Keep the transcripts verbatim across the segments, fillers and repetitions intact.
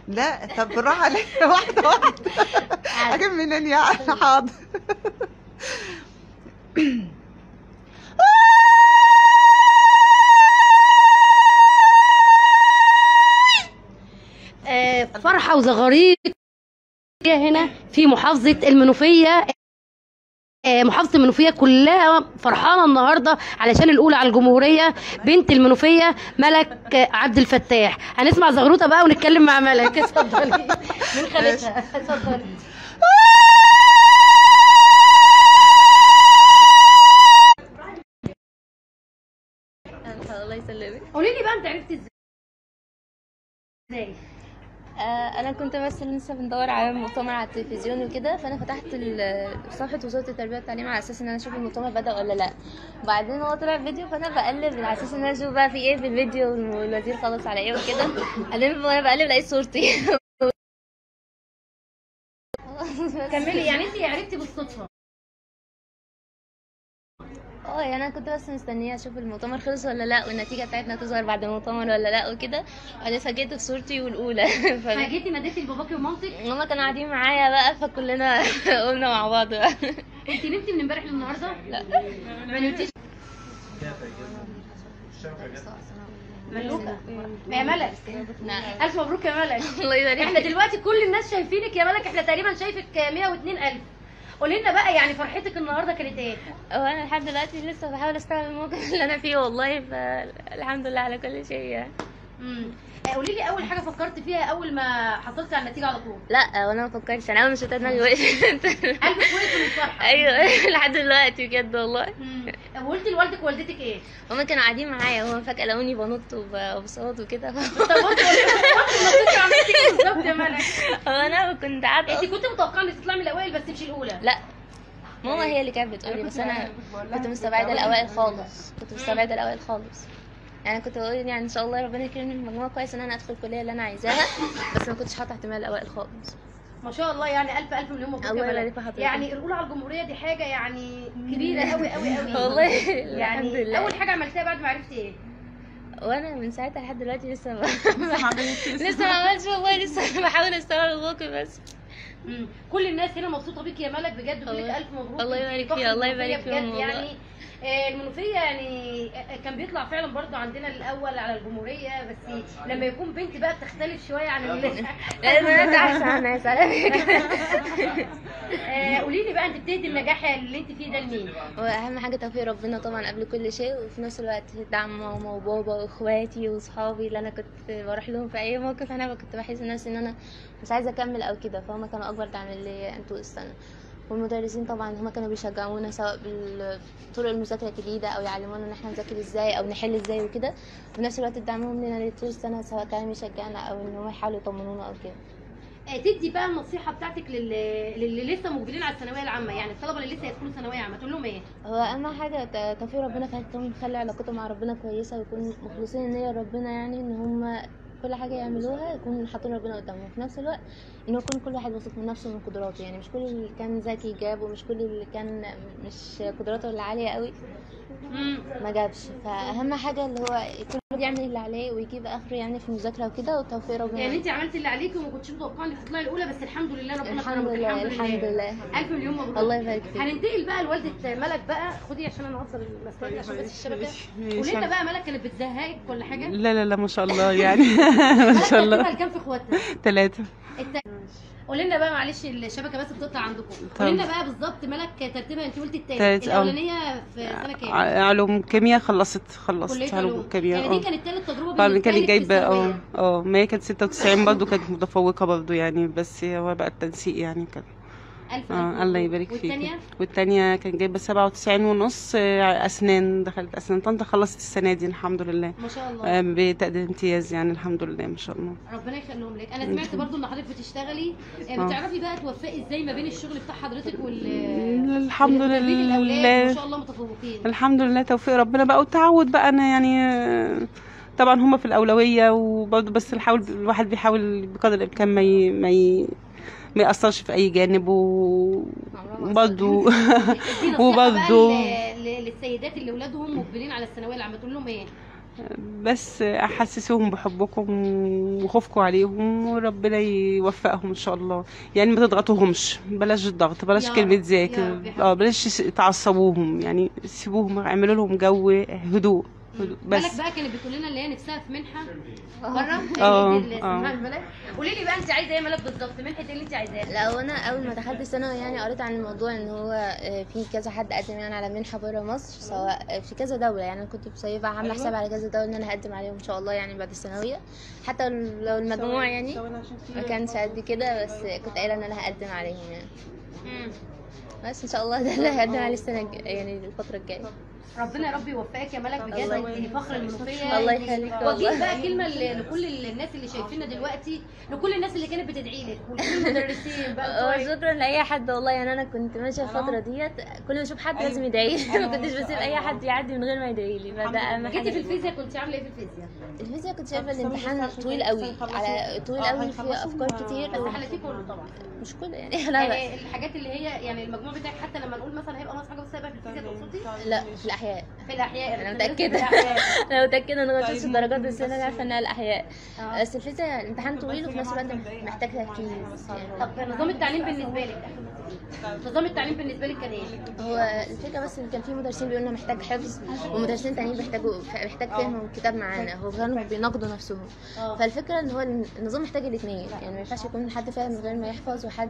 لا طب بالراحه عليا واحده واحده. اجيب منين يعني؟ حاضر. آه، فرحه وزغاريط هنا في محافظه المنوفيه. آه، محافظه المنوفيه كلها فرحانه النهارده علشان الاولى على الجمهوريه بنت المنوفيه ملك عبد الفتاح. هنسمع زغروطه بقى ونتكلم مع ملك. اتفضلي من خالتها. اتفضلي. الله يسلمك. قولي لي بقى انت عرفتي ازاي؟ آه انا كنت بس لسه بندور على مؤتمر على التلفزيون وكده، فانا فتحت ال- صفحه وزاره التربيه والتعليم على اساس ان انا اشوف المؤتمر بدا ولا لا. وبعدين هو طلع فيديو، فانا بقلب على اساس ان انا اشوف بقى في ايه في الفيديو والوزير خلص على ايه وكده. قلب وانا بقلب لقيت صورتي. كملي. يعني انت عرفتي بالصدفه؟ اه يعني انا كنت بس مستنيه اشوف المؤتمر خلص ولا لا، والنتيجه بتاعتنا تظهر بعد المؤتمر ولا لا وكده. بعدين فاجئت بصورتي والاولى. فجيتي ناديتي لباباكي ومامتك؟ هما كانوا قاعدين معايا بقى، فكلنا قلنا مع بعض بقى. انت نمتي من امبارح للنهارده؟ لا ما نمتيش؟ ملوكة يا ملك. نعم. الف مبروك يا ملك. الله يبارك احنا فيك. دلوقتي كل الناس شايفينك يا ملك، احنا تقريبا شايفك مية واتنين الف. قولي لنا بقى يعني فرحتك النهارده كانت ايه؟ هو انا لحد دلوقتي لسه بحاول استوعب الموقف اللي انا فيه والله، فالحمد لله على كل شيء يعني. امم قولي لي اول حاجه فكرت فيها اول ما حصلتي على النتيجه على طول؟ لا وانا ما فكرتش، انا اول ما شفت دماغي وقفت. قلبك وقف من الفرحه؟ ايوه لحد دلوقتي بجد والله. امم وقلتي لوالدك ووالدتك ايه؟ هما كانوا قاعدين معايا، هما فجاه لقوني بنط وبصوت وكده. طب وانت نطيتي عملتي ايه بالظبط يا ملك؟ هو انا كنت قاعده. انت كنت متوقعه انك تطلعي من الاوائل بس مش الاولى؟ لا ماما هي اللي كانت بتقولي، بس انا كنت مستبعده الاوائل خالص، كنت مستبعده الاوائل خالص. يعني كنت بقول يعني ان شاء الله ربنا يكرمني بمجموعه كويس ان انا ادخل الكليه اللي انا عايزاها، بس ما كنتش حاطه احتمال الاوائل خالص. ما شاء الله. يعني الف الف مليون مبروك يا الله ملك. يبارك في حضرتك. يعني الاولى على الجمهوريه دي حاجه يعني كبيره قوي قوي قوي والله يعني. الحمد لله. اول حاجه عملتيها بعد ما عرفتي ايه؟ وانا من ساعتها لحد دلوقتي لسه ما لسه ما عملتش والله، لسه بحاول استوعب الموقف بس. مم. كل الناس هنا مبسوطه بيكي يا ملك بجد، بتقول لك الف مبروك. الله يبارك فخر فيها. الله المنوفية يبارك فيهم بجد والله. يعني. آه، المنوفيه يعني آه، كان بيطلع فعلا برضو عندنا الاول على الجمهوريه، بس لما يكون بنت بقى بتختلف شويه عن ال البنات احسن على الناس على فكره. آه، قولي لي بقى انت بتهدي النجاح اللي انت فيه ده لمين؟ واهم حاجه توفيق ربنا طبعا قبل كل شيء، وفي نفس الوقت دعم ماما وبابا واخواتي واصحابي اللي انا كنت بروح لهم في اي موقف انا كنت بحس نفسي ان انا مش عايزه اكمل او كده، فهم كانوا اكبر دعم ليا انتوا السنه. والمدرسين طبعا هم كانوا بيشجعونا سواء بالطرق المذاكره الجديده او يعلمونا ان احنا نذاكر ازاي او نحل ازاي وكده، وفي نفس الوقت دعمهم لنا طول السنه سواء كانوا بيشجعنا او ان هم يحاولوا يطمنونا او كده. آه، تدي بقى النصيحه بتاعتك للي, للي لسه مقبلين على الثانويه العامه، يعني الطلبه اللي لسه هيدخلوا ثانويه عامه تقول لهم ايه؟ هو اهم حاجه ت- توفيق ربنا في حياتهم، يخلي علاقتهم مع ربنا كويسه ويكونوا مخلصين النيه لربنا، يعني ان هم كل حاجه يعملوها يكونوا حاطين ربنا قدامهم، وفي نفس الوقت ان يكون كل واحد واثق من نفسه ومن قدراته، يعني مش كل اللي كان ذكي جاب ومش كل اللي كان مش قدراته اللي عاليه قوي ما جابش. فاهم حاجه اللي هو كل واحد يعمل اللي عليه ويجيب اخره يعني في المذاكره وكده، وتوفيق ربنا. يعني انت عملتي اللي عليكي وما كنتش متوقعه انك تطلعي الاولى، بس الحمد لله ربنا الحمد كرمك. لله الحمد لله. الف مليون مبروك. الله يبارك فيك. هننتقل بقى لوالده ملك بقى. خدي عشان انا اوصل المسافه عشان بس الشبكه. قولي لنا بقى ملك كانت بتزهقك ولا حاجه؟ لا لا لا ما شاء الله يعني. ما شاء الله. ملك كام في اخواتنا؟ ثلاثة. قولي لنا بقى معلش الشبكه بس بتقطع عندكم. قولي لنا بقى بالظبط ملك ترتيبها، انت قلتي الثالث، الاولانيه في سنه كام؟ علوم كيمياء. خلصت خلصت علوم كيمياء. يعني دي كانت ثالث تجربه طبعا بالنسبه كانت لك جايبه في اه الثانويه. اه ما هي كانت ستة وتسعين برضه، كانت متفوقه برضه يعني، بس هو بقى التنسيق يعني كان. ألف اه ألف الله يبارك فيك. والثانيه؟ والثانيه كانت جايبه سبعة وتسعين ونص، آه، اسنان. دخلت اسنان طنطا، خلصت السنه دي الحمد لله. ما شاء الله. آه، بتقدير امتياز يعني الحمد لله ما شاء الله. ربنا يخليهم لك. انا سمعت برضو ان حضرتك بتشتغلي، آه، بتعرفي بقى توفقي ازاي ما بين الشغل بتاع حضرتك وال الحمد وتربية الأولاد؟ لله. ما شاء الله متفوقين. الحمد لله توفيق ربنا بقى والتعود بقى. انا يعني آه، طبعا هما في الاولويه وبرضه، بس الحاول الواحد بيحاول بقدر الامكان ما ي... ما ي... ما يأثرش في اي جانب و- وبرضه وبرضه للسيدات اللي اولادهم مقبلين على الثانويه العامه تقول لهم ايه؟ بس احسسهم بحبكم وخوفكم عليهم، وربنا يوفقهم ان شاء الله. يعني ما تضغطوهمش، بلاش الضغط، بلاش يا كلمة رب، ذاكر، يا رب يا اه بلاش تعصبوهم، يعني سيبوهم، اعملوا لهم جو هدوء، هدوء ملك بس. بقى كانت بتقول لنا اللي هي نفسها في منحه بره، اه، هي دي اللي اه. اسمها الملك. قولي لي بقى انت عايزه ايه يا ملك بالظبط؟ منحه ايه اللي انت عايزاها؟ لا، وانا اول ما دخلت الثانوي يعني قريت عن الموضوع ان هو آه، في كذا حد قدم يعني على منحه بره مصر، سواء في كذا دوله. يعني انا كنت مسيبه عامله حساب على كذا دوله ان انا هقدم عليهم ان شاء الله يعني بعد الثانويه، حتى لو المجموع يعني ما كانش قد كده، بس كنت قايله ان انا هقدم عليهم يعني. مم. بس ان شاء الله ده اللي هقدم عليه السنه الجايه يعني الفتره الجايه. ربنا يا رب يوفقك يا ملك بجد، انت فخر المنوفيه. الله يخليك وجيه والله. بقى كلمه ل- لكل الناس اللي شايفيننا دلوقتي، لكل الناس اللي كانت بتدعي لك ولكل المدرسين بقى آه، بتوعك. شكرا لاي حد والله. يعني انا كنت ماشيه الفتره ديت كل ما اشوف حد لازم يدعي لي ما كنتش بسيب اي حد يعدي من غير ما يدعي لي، فده اهم جيتي في حاجه. الفيزياء كنت عامله ايه في الفيزياء؟ الفيزياء كنت شايفه الامتحان طويل قوي، على طويل قوي فيه افكار كتير بس حلتيه كله طبعا. مش كل يعني لا يعني بس الحاجات اللي هي يعني المجموع بتاعك حتى لما نقول مثلا هيبقى ناقص حاجه بس هيبقى في الفيزياء تقصدي؟ لا، في الاحياء. في الاحياء انا بتدرسي في متاكده الأحياء. انا متاكده ان غلطت في الدرجات، بس انا عارفه انها الاحياء. آه. بس الفيزياء الامتحان طويل وفي نفس الوقت محتاج تركيز يعني. طب نظام التعليم بالنسبه لك، نظام التعليم بالنسبه لك كان ايه؟ هو الفكره بس ان كان في مدرسين بيقولوا لنا محتاج حفظ، ومدرسين تانيين بيحتاجوا محتاج فهم الكتاب معانا، هو كانوا بيناقضوا نفسهم. اه. فالفكره ان هو النظام محتاج الاثنين، يعني ما ينفعش يكون حد فاهم من غير ما يحفظ وحد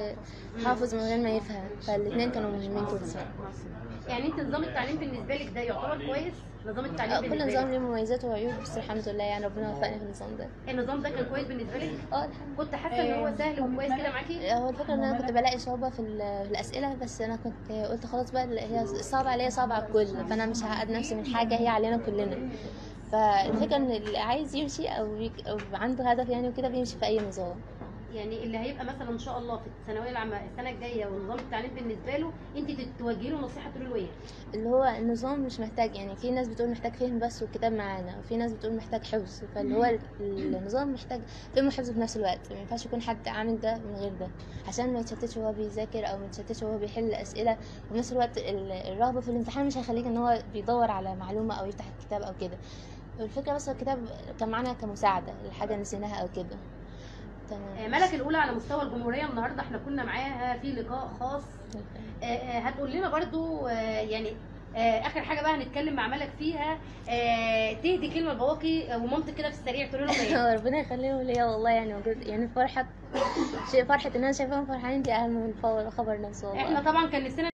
حافظ من غير ما يفهم، فالاثنين كانوا مهمين كده. يعني انت نظام التعليم بالنسبه لك ده يعتبر كويس؟ نظام التعليم آه، بالنسبه كل نظام لك ليه مميزات وعيوب، بس الحمد لله يعني ربنا وفقني في النظام ده. النظام ده كان كويس بالنسبه لك؟ اه الحمد كنت حاسه ان هو سهل وكويس كده معاكي؟ لله. هو الفكره ان انا كنت بلاقي صعوبه في ال- في الاسئله، بس انا كنت قلت خلاص بقى هي صعبه عليا صعبه على الكل، فانا مش هعقد نفسي من حاجه هي علينا كلنا. فالفكره ان اللي عايز يمشي او, يك- أو عنده هدف يعني وكده بيمشي في اي نظام. يعني اللي هيبقى مثلا ان شاء الله في الثانويه العامه السنه الجايه ونظام التعليم بالنسبه له انت توجهي له نصيحه تقولي له ايه؟ اللي هو النظام مش محتاج، يعني في ناس بتقول محتاج فهم بس والكتاب معانا، وفي ناس بتقول محتاج حفظ، فاللي هو ال- النظام محتاج فهم وحفظ في نفس الوقت. ما ينفعش يكون حد عامل ده من غير ده، عشان ما يتشتتش وهو بيذاكر او ما يتشتتش وهو بيحل اسئله. وفي نفس الوقت ال- الرغبه في الامتحان مش هيخليك ان هو بيدور على معلومه او يفتح الكتاب او كده. الفكره بس الكتاب كان معانا كمساعده لحاجه نسيناها او كده. آه، تمام. ملك الاولى على مستوى الجمهوريه النهارده احنا كنا معاها في لقاء خاص. آه، آه، هتقول لنا برضو آه، يعني آه، اخر حاجه بقى هنتكلم مع ملك فيها، آه، تهدي كلمه لباباكي ومامتك كده في السريع تقول لهم ايه؟ ربنا يخليهم ليا والله، يعني وجود يعني فرحه شيء، فرحه ان انا شايفاهم فرحانين دي اهم من الخبر نفسه والله. احنا طبعا كان نفسنا